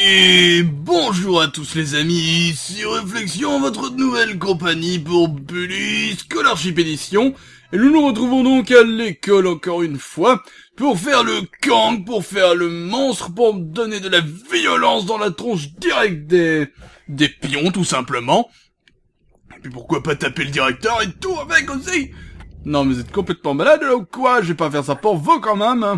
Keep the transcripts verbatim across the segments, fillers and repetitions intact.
Et bonjour à tous les amis, ici Réflexion, votre nouvelle compagnie pour Bully Scholarship Edition. Et nous nous retrouvons donc à l'école encore une fois, pour faire le Kang, pour faire le monstre, pour donner de la violence dans la tronche directe des... des pions tout simplement. Et puis pourquoi pas taper le directeur et tout avec aussi. Non mais vous êtes complètement malade là ou quoi? Je vais pas faire ça pour vous quand même.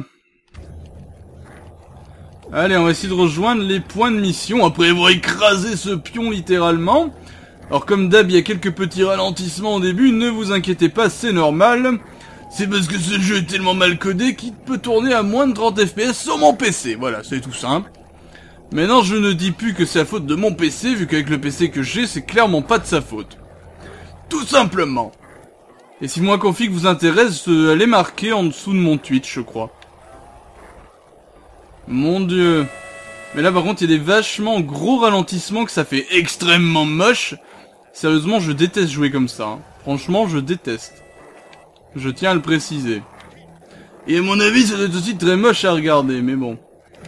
Allez, on va essayer de rejoindre les points de mission, après avoir écrasé ce pion littéralement. Alors comme d'hab, il y a quelques petits ralentissements au début, ne vous inquiétez pas, c'est normal. C'est parce que ce jeu est tellement mal codé qu'il peut tourner à moins de trente F P S sur mon P C, voilà, c'est tout simple. Maintenant, je ne dis plus que c'est la faute de mon P C, vu qu'avec le P C que j'ai, c'est clairement pas de sa faute. Tout simplement. Et si moi config vous intéresse, euh, elle est marquée en dessous de mon Twitch, je crois. Mon dieu. Mais là par contre il y a des vachement gros ralentissements que ça fait extrêmement moche. Sérieusement je déteste jouer comme ça. Hein. Franchement je déteste. Je tiens à le préciser. Et à mon avis ça doit être aussi très moche à regarder, mais bon.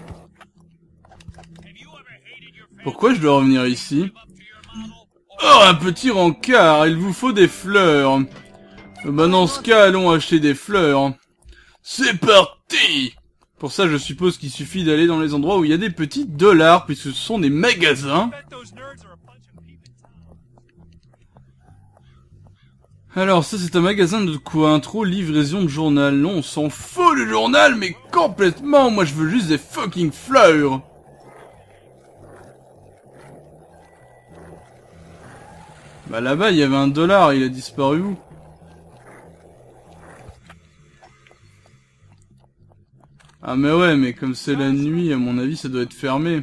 Pourquoi je dois revenir ici? Oh, un petit rencard, il vous faut des fleurs. Bah dans ce cas allons acheter des fleurs. C'est parti! Pour ça, je suppose qu'il suffit d'aller dans les endroits où il y a des petits dollars, puisque ce sont des magasins. Alors, ça, c'est un magasin de quoi? Intro, livraison de journal. Non, on s'en fout du journal, mais complètement. Moi, je veux juste des fucking fleurs. Bah, là-bas, il y avait un dollar. Il a disparu où? Ah mais ouais, mais comme c'est la nuit, à mon avis, ça doit être fermé.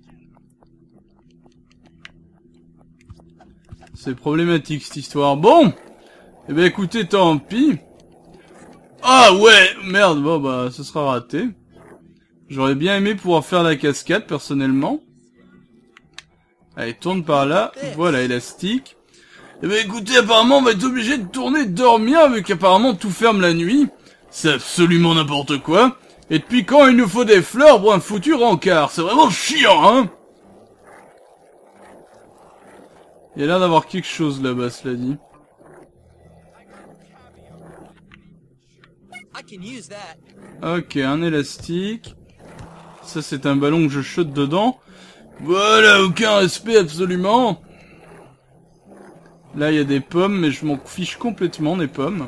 C'est problématique, cette histoire. Bon! Eh ben écoutez, tant pis. Ah ouais! Merde, bon bah, ce sera raté. J'aurais bien aimé pouvoir faire la cascade, personnellement. Allez, tourne par là. Voilà, élastique. Eh ben écoutez, apparemment, on va être obligé de tourner, de dormir, vu qu'apparemment tout ferme la nuit. C'est absolument n'importe quoi. Et depuis quand il nous faut des fleurs pour un foutu rencard? C'est vraiment chiant, hein? Il y a l'air d'avoir quelque chose là-bas, cela dit. Ok, un élastique. Ça, c'est un ballon que je chute dedans. Voilà, aucun respect absolument. Là, il y a des pommes, mais je m'en fiche complètement des pommes.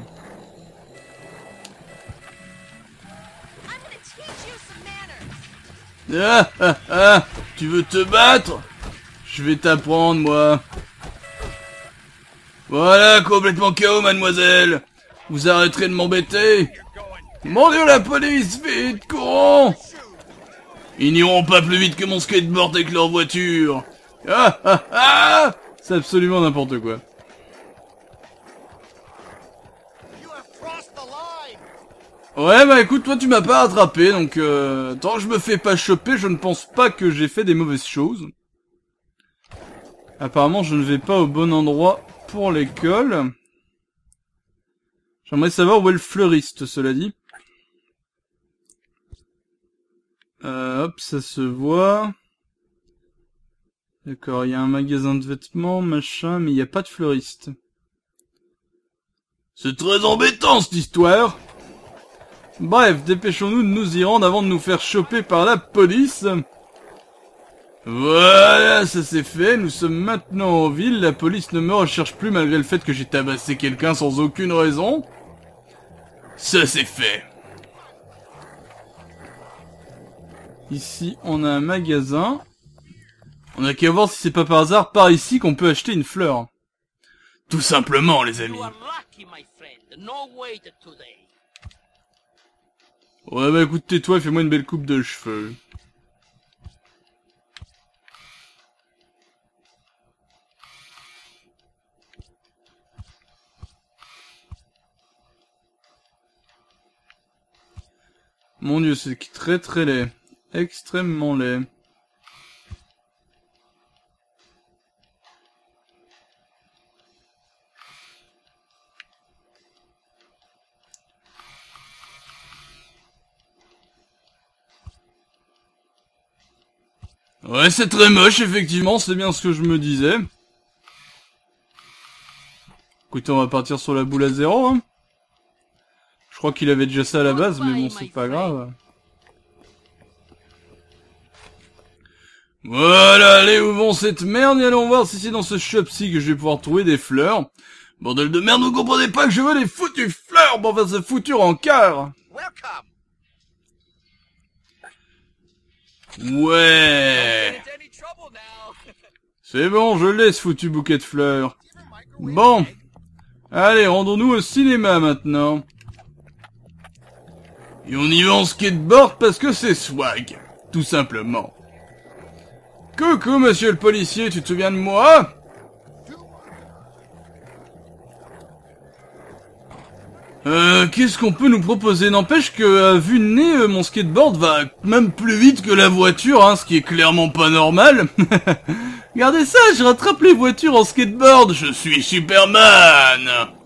Ah ah ah! Tu veux te battre? Je vais t'apprendre, moi. Voilà, complètement K O, mademoiselle. Vous arrêterez de m'embêter. Mon dieu, la police, vite, courons! Ils n'iront pas plus vite que mon skateboard avec leur voiture. Ah ah ah! C'est absolument n'importe quoi. Ouais, bah écoute, toi tu m'as pas attrapé, donc euh, tant que je me fais pas choper, je ne pense pas que j'ai fait des mauvaises choses. Apparemment, je ne vais pas au bon endroit pour l'école. J'aimerais savoir où est le fleuriste, cela dit. Euh, hop, ça se voit. D'accord, il y a un magasin de vêtements, machin, mais il n'y a pas de fleuriste. C'est très embêtant, cette histoire. Bref, dépêchons-nous de nous y rendre avant de nous faire choper par la police. Voilà, ça c'est fait, nous sommes maintenant en ville, la police ne me recherche plus malgré le fait que j'ai tabassé quelqu'un sans aucune raison. Ça c'est fait. Ici, on a un magasin. On a qu'à voir si c'est pas par hasard par ici qu'on peut acheter une fleur. Tout simplement, les amis. Ouais bah écoute, tais-toi et fais-moi une belle coupe de cheveux. Mon dieu, c'est très très laid. Extrêmement laid. Ouais, c'est très moche, effectivement, c'est bien ce que je me disais. Écoutez, on va partir sur la boule à zéro, hein. Je crois qu'il avait déjà ça à la base, mais bon, c'est pas grave. Voilà, allez, ouvrons cette merde et allons voir si c'est dans ce shop-ci que je vais pouvoir trouver des fleurs. Bordel de merde, vous comprenez pas que je veux des foutues fleurs pour faire ce foutu encart. Ouais. C'est bon, je l'ai ce foutu bouquet de fleurs. Bon. Allez, rendons-nous au cinéma maintenant. Et on y va en skateboard parce que c'est swag. Tout simplement. Coucou, monsieur le policier, tu te souviens de moi? Euh, qu'est-ce qu'on peut nous proposer? N'empêche que, à vue de nez, euh, mon skateboard va même plus vite que la voiture, hein, ce qui est clairement pas normal. Regardez ça, je rattrape les voitures en skateboard, je suis Superman!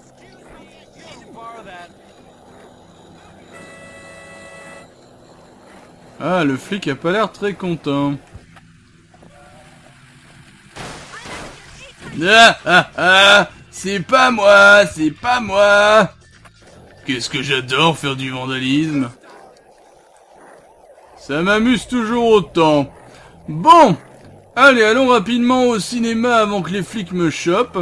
Ah, le flic a pas l'air très content. Ah, ah, ah, c'est pas moi, c'est pas moi. Qu'est-ce que j'adore faire du vandalisme. Ça m'amuse toujours autant. Bon, allez, allons rapidement au cinéma avant que les flics me chopent.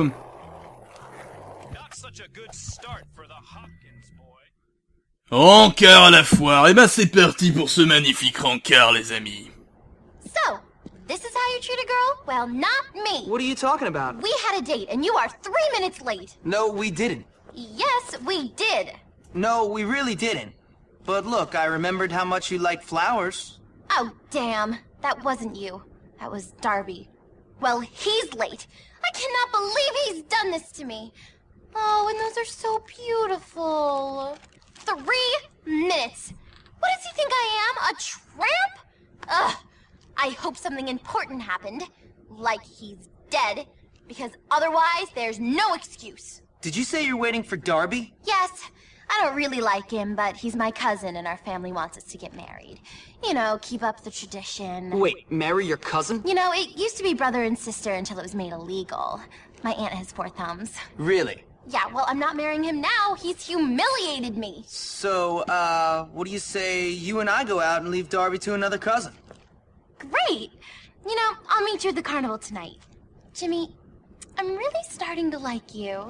Rencard à la foire, et ben c'est parti pour ce magnifique rencard, les amis. So, this is how you treat a girl? Well, not me. What are you talking about? We had a date, and you are three minutes late. No, we didn't. Yes, we did. No, we really didn't. But look, I remembered how much you like flowers. Oh, damn. That wasn't you. That was Darby. Well, he's late. I cannot believe he's done this to me. Oh, and those are so beautiful. Three minutes. What does he think I am, a tramp? Ugh. I hope something important happened. Like he's dead. Because otherwise, there's no excuse. Did you say you're waiting for Darby? Yes. I don't really like him, but he's my cousin and our family wants us to get married. You know, keep up the tradition. Wait, marry your cousin? You know, it used to be brother and sister until it was made illegal. My aunt has four thumbs. Really? Yeah, well, I'm not marrying him now. He's humiliated me. So, uh, what do you say you and I go out and leave Darby to another cousin? Great! You know, I'll meet you at the carnival tonight. Jimmy, I'm really starting to like you.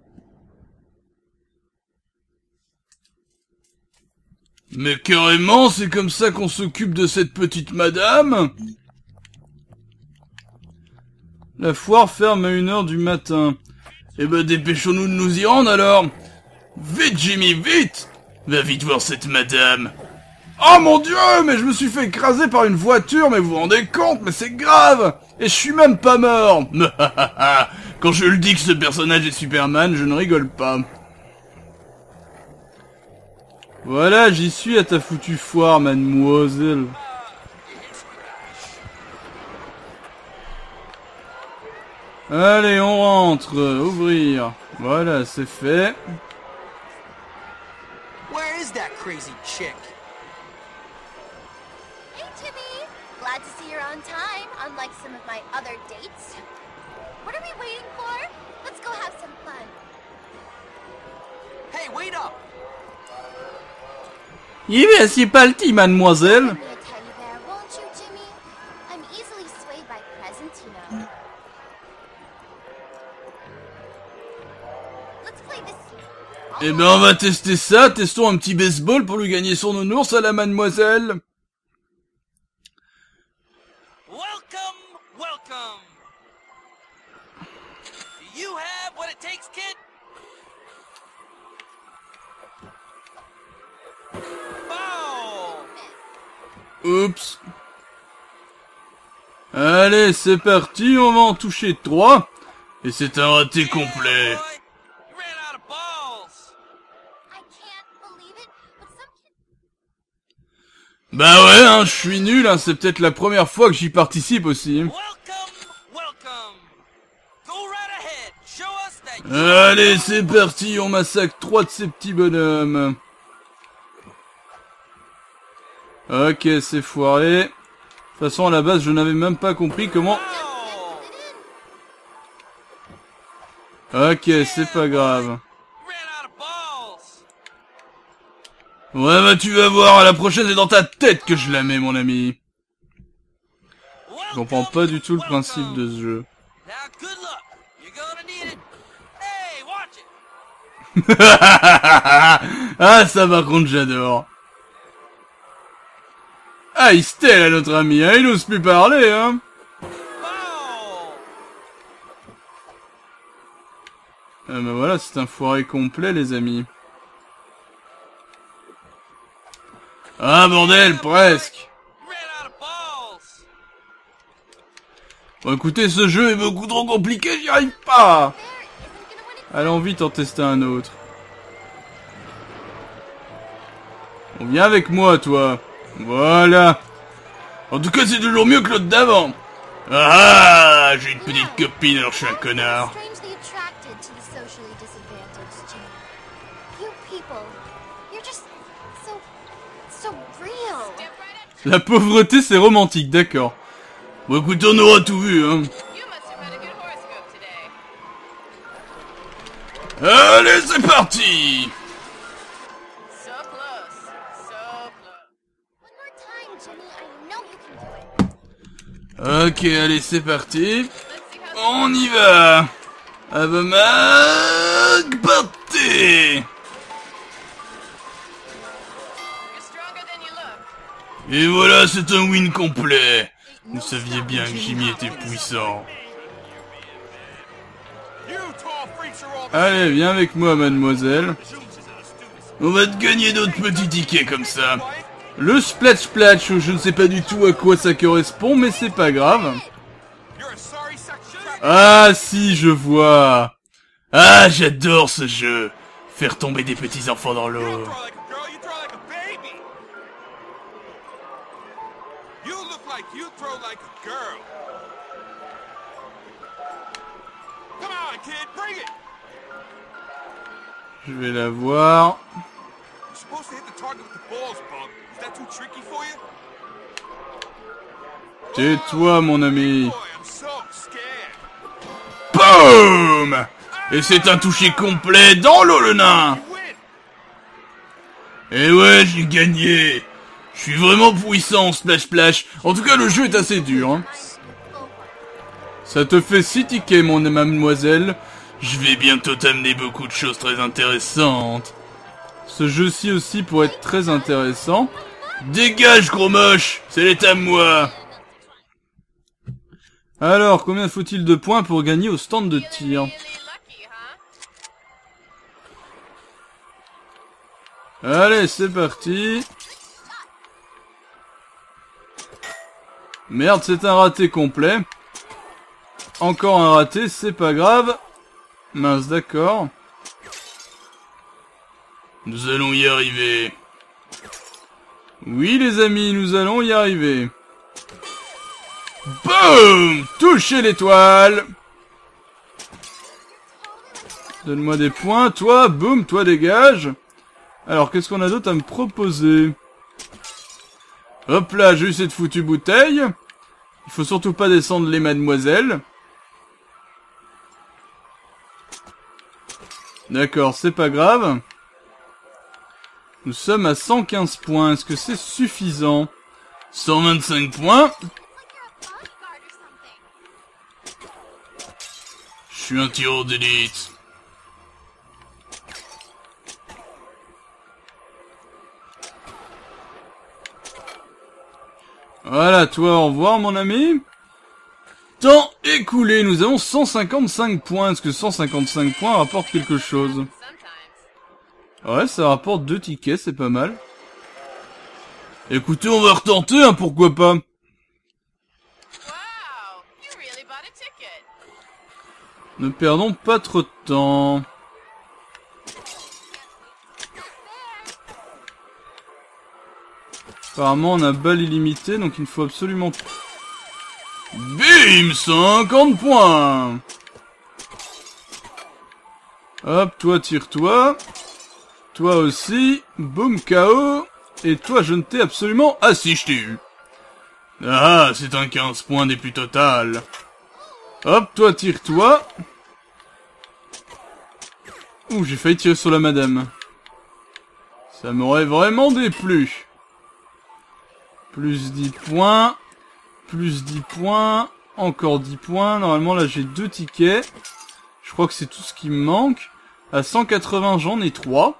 Mais carrément, c'est comme ça qu'on s'occupe de cette petite madame? La foire ferme à une heure du matin. Eh ben, dépêchons-nous de nous y rendre alors. Vite, Jimmy, vite! Va vite voir cette madame. Oh mon dieu, mais je me suis fait écraser par une voiture, mais vous vous rendez compte, mais c'est grave! Et je suis même pas mort! Quand je le dis que ce personnage est Superman, je ne rigole pas. Voilà, j'y suis à ta foutue foire, mademoiselle. Allez, on rentre. Ouvrir. Voilà, c'est fait. Where is that crazy chick? Hey, Jimmy! Glad to see you're on time, unlike some of my other dates. What are we waiting for? Let's go have some fun. Hey, wait up! Il est si parti, mademoiselle. Give me a teddy bear, won't you, Jimmy? I'm easily swayed by presents, you know. Let's play this. Eh ben, on va tester ça. Testons un petit baseball pour lui gagner son nounours à la mademoiselle. Welcome, welcome. Do you have what it takes, kid? Oups. Allez, c'est parti, on va en toucher trois. Et c'est un raté complet. Bah ouais, hein, je suis nul, hein, c'est peut-être la première fois que j'y participe aussi. Allez, c'est parti, on massacre trois de ces petits bonhommes. Ok, c'est foiré. façon, à la base, je n'avais même pas compris comment... Ok, c'est pas grave. Ouais, bah tu vas voir, à la prochaine, c'est dans ta tête que je la mets, mon ami. Je comprends pas du tout le principe de ce jeu. Ah, ça par contre, j'adore. Ah, il se tait, là, notre ami, hein, il n'ose plus parler, hein. Ah bah voilà, c'est un foiré complet, les amis. Ah, bordel, presque. Bon, écoutez, ce jeu est beaucoup trop compliqué, j'y arrive pas. Allons vite en tester un autre. On vient avec moi, toi. Voilà. En tout cas, c'est toujours mieux que l'autre d'avant. Ah, j'ai une petite copine, alors je suis un connard. La pauvreté, c'est romantique, d'accord. Bon, écoute, on aura tout vu, hein. Allez, c'est parti. Ok, allez, c'est parti. On y va. Abamag, partez. Et voilà, c'est un win complet. Vous saviez bien que Jimmy était puissant. Allez, viens avec moi, mademoiselle. On va te gagner d'autres petits tickets comme ça. Le Splatch Splatch, je ne sais pas du tout à quoi ça correspond, mais c'est pas grave. Ah si, je vois. Ah, j'adore ce jeu. Faire tomber des petits enfants dans l'eau. Je vais la voir. Tais-toi, mon ami. Boum! Et c'est un toucher complet dans l'eau, le nain. Et ouais, j'ai gagné. Je suis vraiment puissant, Splash Splash. En tout cas, le jeu est assez dur. Hein. Ça te fait six tickets, mon mademoiselle. Je vais bientôt t'amener beaucoup de choses très intéressantes. Ce jeu-ci aussi pourrait être très intéressant. Dégage, gros moche. C'est l'état moi. Alors, combien faut-il de points pour gagner au stand de tir? Allez, c'est parti. Merde, c'est un raté complet. Encore un raté, c'est pas grave. Mince, d'accord. Nous allons y arriver. Oui, les amis, nous allons y arriver. Boum! Touchez l'étoile. Donne-moi des points, toi, boum, toi dégage. Alors, qu'est-ce qu'on a d'autre à me proposer? Hop là, j'ai eu cette foutue bouteille. Il faut surtout pas descendre les mademoiselles. D'accord, c'est pas grave. Nous sommes à cent quinze points. Est-ce que c'est suffisant? cent vingt-cinq points. Je suis un tireur d'élite. Voilà, toi, au revoir, mon ami. Temps écoulé, nous avons cent cinquante-cinq points. Est-ce que cent cinquante-cinq points rapporte quelque chose? Ouais, ça rapporte deux tickets, c'est pas mal. Écoutez, on va retenter, hein, pourquoi pas. Ne perdons pas trop de temps. Apparemment, on a balle illimitée, donc il ne faut absolument... Bim! cinquante points! Hop, toi, tire-toi. Toi aussi. Boum, K O. Et toi, je ne t'ai absolument... Ah si, je t'ai eu. Ah, c'est un quinze points des plus totales. Hop, toi, tire-toi. Ouh, j'ai failli tirer sur la madame. Ça m'aurait vraiment déplu. Plus dix points. Plus dix points. Encore dix points. Normalement, là, j'ai deux tickets. Je crois que c'est tout ce qui me manque. À cent quatre-vingts, j'en ai trois.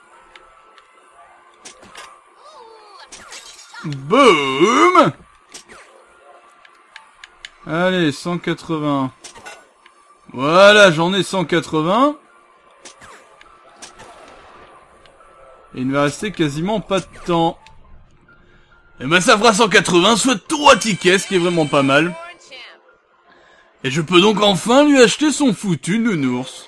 Boum! Allez, cent quatre-vingts. Voilà, j'en ai cent quatre-vingts. Et il ne va rester quasiment pas de temps. Et ben ça fera cent quatre-vingts, soit trois tickets, ce qui est vraiment pas mal. Et je peux donc enfin lui acheter son foutu nounours.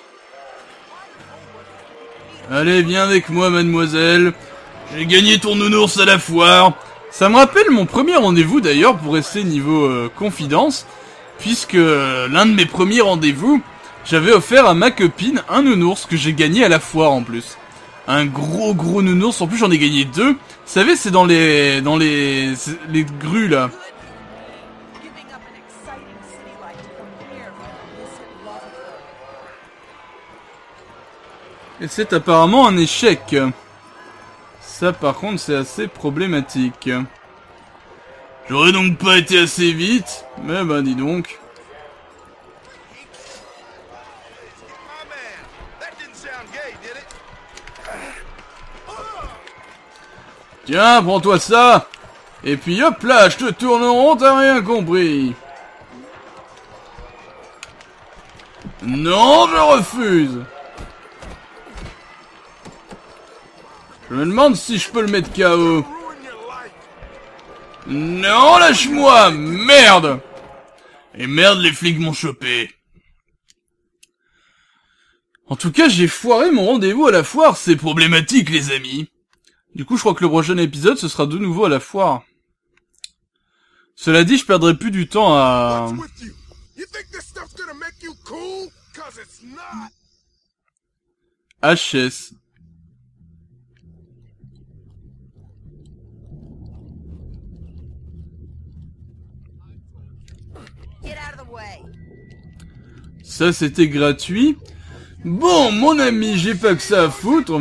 Allez, viens avec moi, mademoiselle. J'ai gagné ton nounours à la foire. Ça me rappelle mon premier rendez-vous d'ailleurs, pour rester niveau euh, confidence. Puisque euh, l'un de mes premiers rendez-vous, j'avais offert à ma copine un nounours que j'ai gagné à la foire en plus. Un gros gros nounours, en plus j'en ai gagné deux. Vous savez, c'est dans les dans les les grues là. Et c'est apparemment un échec. Ça par contre c'est assez problématique. J'aurais donc pas été assez vite, mais bah dis donc. Tiens, prends-toi ça. Et puis hop là, je te tourne en rond, t'as rien compris. Non, je refuse. Je me demande si je peux le mettre K O. Non, lâche-moi, merde. Et merde, les flics m'ont chopé. En tout cas, j'ai foiré mon rendez-vous à la foire, c'est problématique, les amis. Du coup, je crois que le prochain épisode, ce sera de nouveau à la foire. Cela dit, je perdrai plus du temps à... H S. Ça, c'était gratuit. Bon, mon ami, j'ai pas que ça à foutre.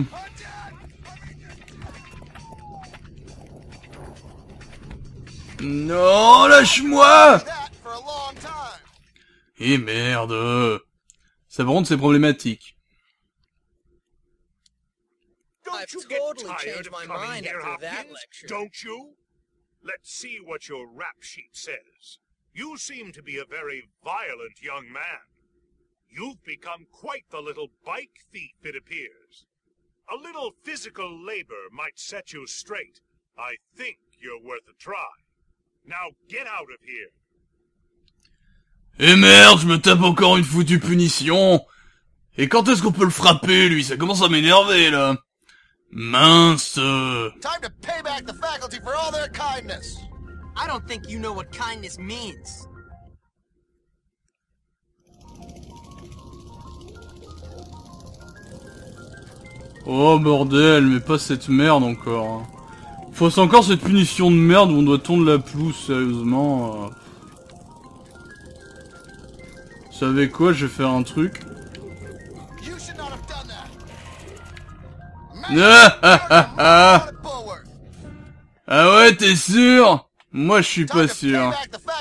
Non, lâche-moi! Eh merde. Ça, par contre, c'est problématique. I've totally changed my mind after that lecture. Don't you? Let's see what your rap sheet says. You seem to be a very violent young man. You've become quite the little bike thief, it appears. A little physical labor might set you straight. I think you're worth a try. Now get out of here. Eh merde, je me tape encore une foutue punition. Et quand est-ce qu'on peut le frapper, lui? Ça commence à m'énerver, là. Mince. Time to pay back the faculty for all their kindness. I don't think you know what kindness means. Oh bordel, mais pas cette merde encore. Faut c'est encore cette punition de merde où on doit tondre la pelouse, sérieusement. Vous savez quoi, je vais faire un truc. Ah ah ah ah. Ah ouais, t'es sûr? Moi je suis pas sûr.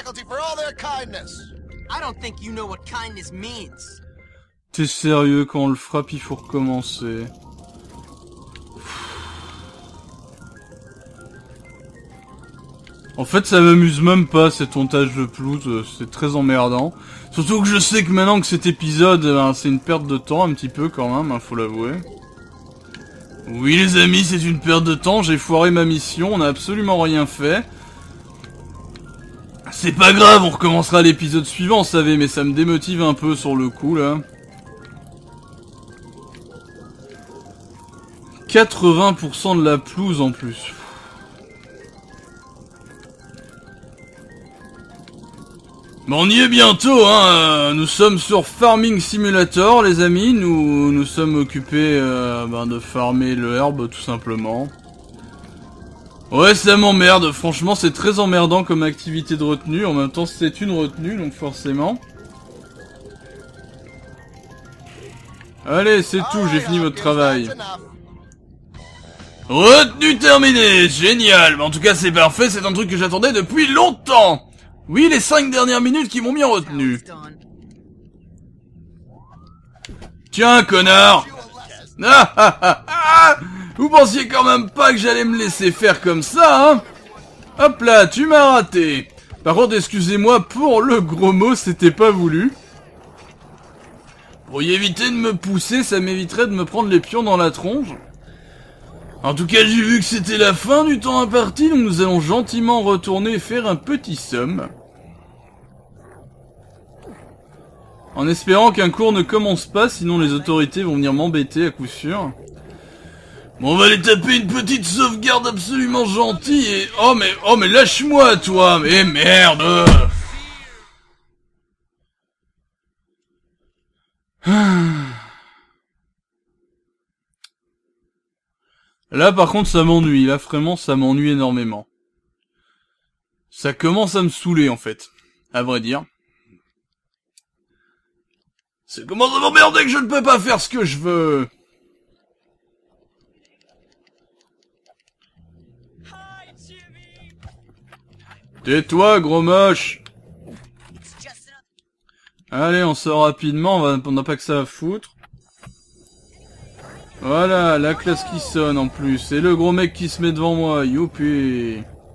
T'es sérieux, quand on le frappe il faut recommencer. En fait, ça m'amuse même pas, cet tontage de pelouse, c'est très emmerdant. Surtout que je sais que maintenant que cet épisode, ben, c'est une perte de temps un petit peu quand même, hein, faut l'avouer. Oui les amis, c'est une perte de temps, j'ai foiré ma mission, on n'a absolument rien fait. C'est pas grave, on recommencera l'épisode suivant, vous savez, mais ça me démotive un peu sur le coup, là. quatre-vingts pour cent de la pelouse en plus. Bon, on y est bientôt, hein. Nous sommes sur Farming Simulator, les amis. Nous nous sommes occupés euh, ben, de farmer l'herbe, tout simplement. Ouais, ça m'emmerde. Franchement, c'est très emmerdant comme activité de retenue. En même temps, c'est une retenue, donc forcément. Allez, c'est tout, j'ai fini votre travail. Retenue terminée, génial. Mais en tout cas, c'est parfait, c'est un truc que j'attendais depuis longtemps. Oui, les cinq dernières minutes qui m'ont mis en retenue. Tiens, connard. Ah ah ah ah. Vous pensiez quand même pas que j'allais me laisser faire comme ça, hein? Hop là, tu m'as raté. Par contre, excusez-moi pour le gros mot, c'était pas voulu. Pour y éviter de me pousser, ça m'éviterait de me prendre les pions dans la tronche. En tout cas, j'ai vu que c'était la fin du temps imparti, donc nous allons gentiment retourner faire un petit somme. En espérant qu'un cours ne commence pas, sinon les autorités vont venir m'embêter à coup sûr. Bon, on va aller taper une petite sauvegarde absolument gentille et... Oh mais, oh mais lâche-moi toi, mais merde. Là par contre ça m'ennuie, là vraiment ça m'ennuie énormément. Ça commence à me saouler en fait, à vrai dire. Ça commence à m'emmerder que je ne peux pas faire ce que je veux. Tais-toi, gros moche. Allez, on sort rapidement, on n'a pas que ça à foutre. Voilà, la classe qui sonne en plus. Et le gros mec qui se met devant moi, youpi.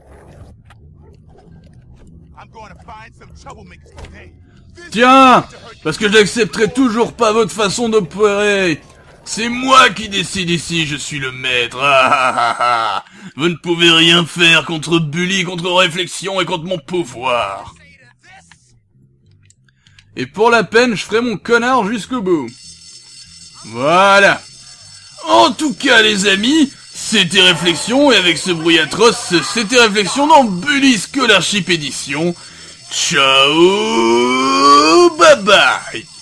Tiens, parce que je n'accepterai toujours pas votre façon d'opérer. C'est moi qui décide ici, je suis le maître. Ah, ah, ah, ah. Vous ne pouvez rien faire contre Bully, contre réflexion et contre mon pouvoir. Et pour la peine, je ferai mon connard jusqu'au bout. Voilà. En tout cas, les amis, c'était Réflexion, et avec ce bruit atroce, c'était Réflexion dans Bully Scholarship Edition. Ciao, bye bye.